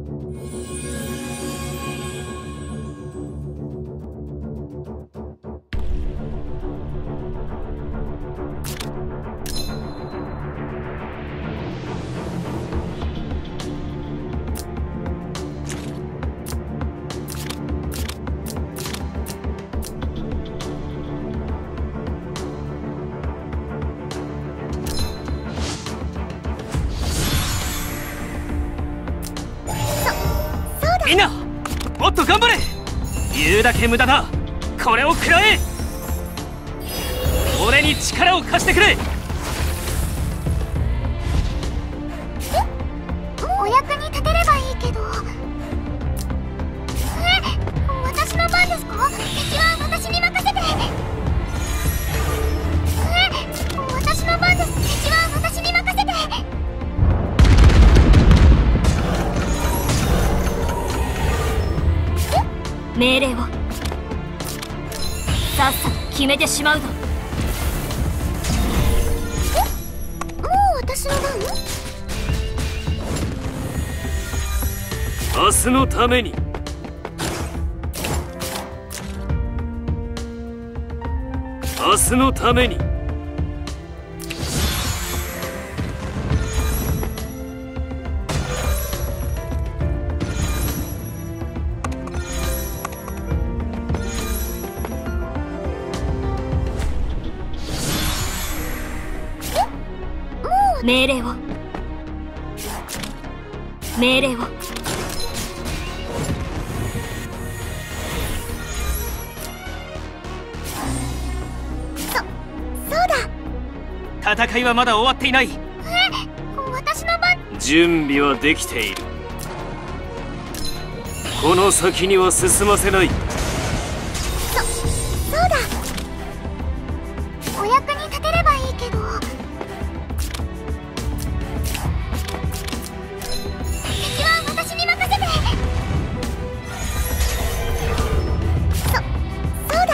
みんなもっと頑張れ。言うだけ無駄だ。これを食らえ。俺に力を貸してくれ。 お役に立てればいいけど。私の番ですか？敵は私に任せて。私の番です。敵は私に任せて。 命令をさっさと決めてしまうぞ。 もう私の番？ 明日のために。明日のために。 命令を命令をそうだ。 戦いはまだ終わっていない。 私の番。 準備はできている。この先には進ませない。 そうだ。お役に立てればいいけど。敵は私に任せて。そう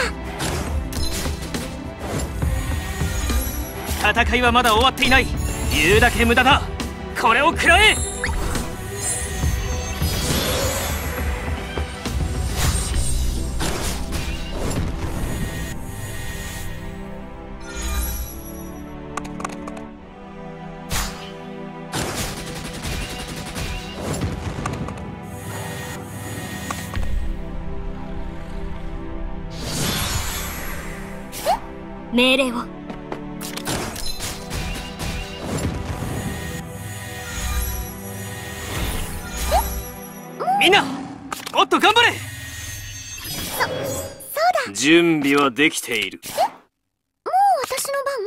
だ。 戦いはまだ終わっていない。言うだけ無駄だ。これを食らえ。 命令をみんなもっと頑張れ。 そうだ。 準備はできている。 もう私の番？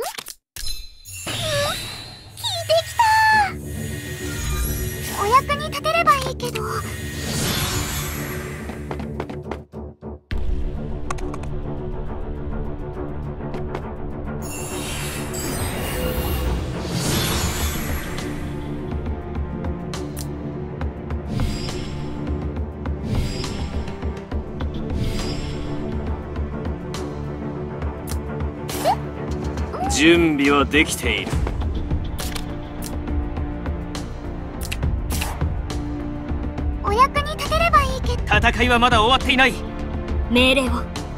聞いてきた。お役に立てればいいけど。 準備はできている。 お役に立てればいいけど。 戦いはまだ終わっていない。 命令を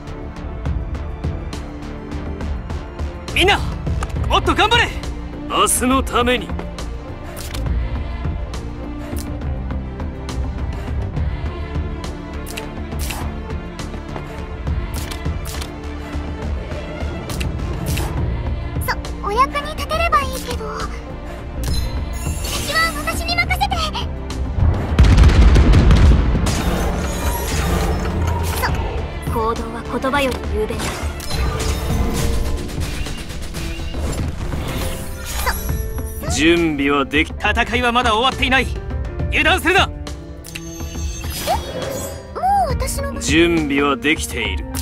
みんなもっと頑張れ。明日のために。 お役に立てればいいけど。敵は私に任せて。 行動は言葉より雄弁だ。 準備はでき。戦いはまだ終わっていない。油断するな。 もう私の番。 準備はできている。 もう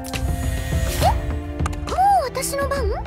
私の番？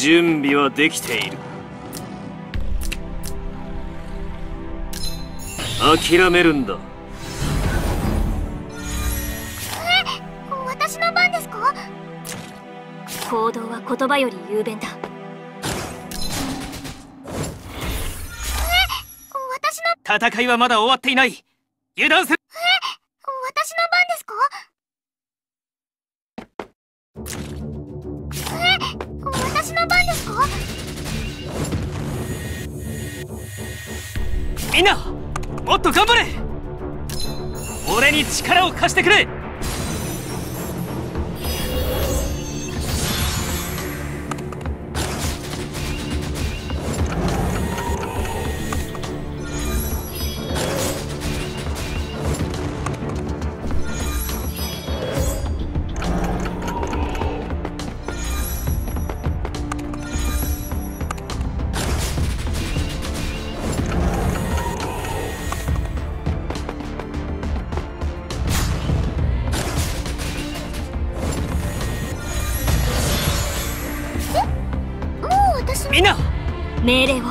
準備はできている。諦めるんだ。 私の番ですか？ 行動は言葉より雄弁だ。 私の戦いはまだ終わっていない。油断する。 私の番ですか？私の番ですか？ みんなもっと頑張れ。俺に力を貸してくれ。みんな命令を。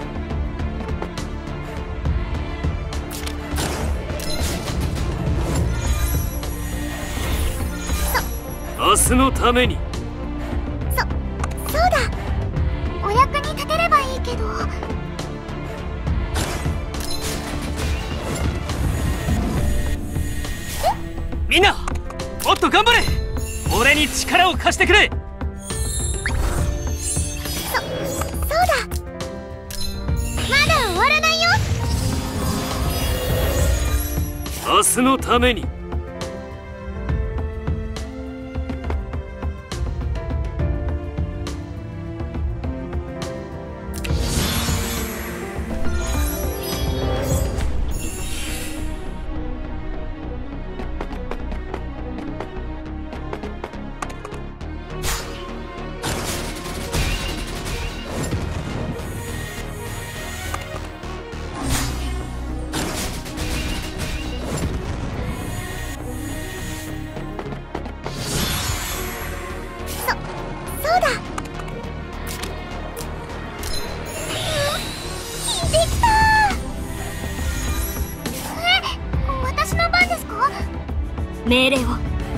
明日のために。 そうだ。お役に立てればいいけど。 みんなもっと頑張れ。俺に力を貸してくれ。 そうだ。まだ終わらないよ。 明日のために。 そうだ。できた。私の番ですか？ 命令を。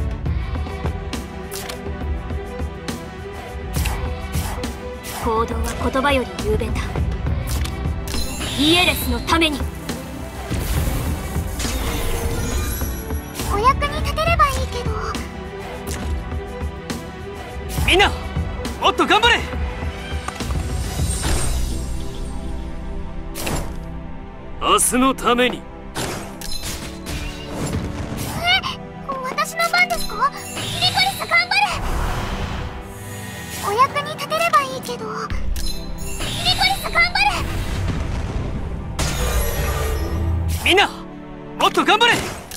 行動は言葉より雄弁だ。イエレスのために。 お役に立てればいいけど。 みんなもっと頑張れ。明日のために。 私の番ですか？リコリス頑張れ。お役に立てればいいけど。リコリス頑張れ。 みんなもっと頑張れ。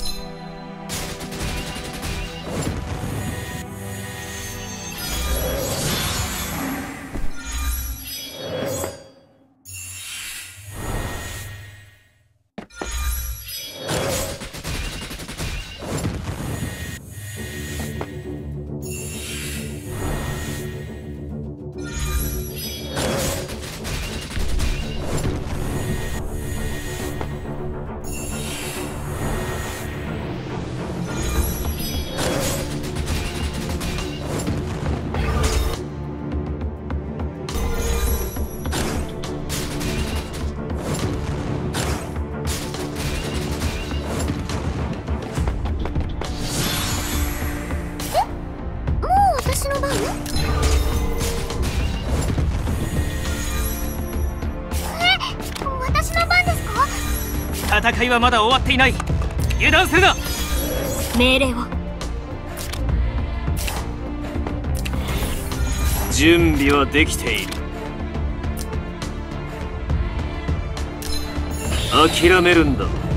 私の番？私の番ですか？ 戦いはまだ終わっていない。油断するな。 命令を。 準備はできている。諦めるんだ。